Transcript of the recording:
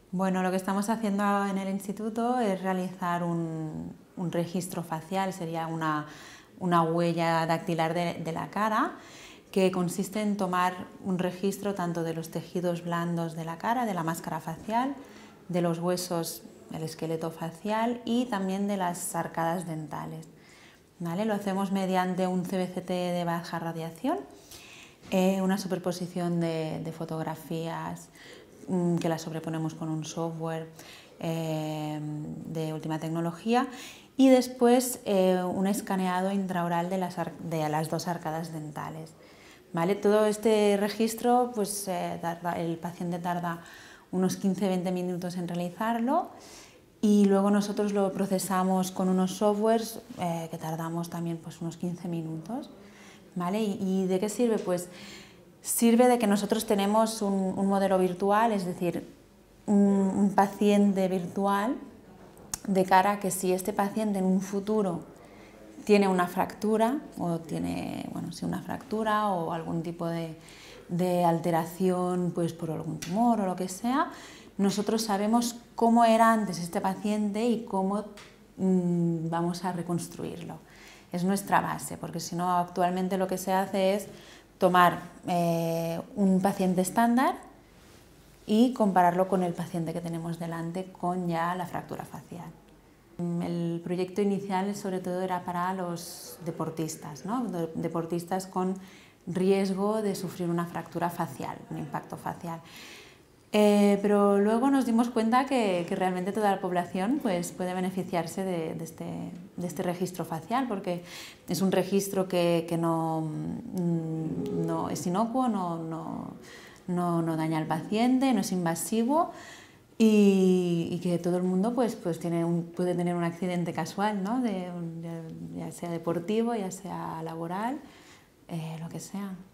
Bueno, lo que estamos haciendo en el instituto es realizar un registro facial, sería una huella dactilar de la cara, que consiste en tomar un registro tanto de los tejidos blandos de la cara, de la máscara facial, de los huesos, el esqueleto facial y también de las arcadas dentales. ¿Vale? Lo hacemos mediante un CBCT de baja radiación, una superposición de fotografías que las sobreponemos con un software de última tecnología y después un escaneado intraoral de las dos arcadas dentales. ¿Vale? Todo este registro, pues, el paciente tarda unos 15-20 minutos en realizarlo y luego nosotros lo procesamos con unos softwares que tardamos también pues, unos 15 minutos. ¿Vale? ¿Y de qué sirve? Pues sirve de que nosotros tenemos un modelo virtual, es decir, un paciente virtual de cara a que si este paciente en un futuro tiene una fractura o tiene, bueno, sí, una fractura o algún tipo de alteración pues, por algún tumor o lo que sea, nosotros sabemos cómo era antes este paciente y cómo vamos a reconstruirlo. Es nuestra base, porque si no, actualmente lo que se hace es tomar un paciente estándar y compararlo con el paciente que tenemos delante con ya la fractura facial. El proyecto inicial sobre todo era para los deportistas, ¿no? Deportistas con riesgo de sufrir una fractura facial, un impacto facial. Pero luego nos dimos cuenta que realmente toda la población pues, puede beneficiarse de este registro facial, porque es un registro que no es inocuo, no daña al paciente, no es invasivo y que todo el mundo pues puede tener un accidente casual, ¿no? Ya sea deportivo, ya sea laboral, lo que sea.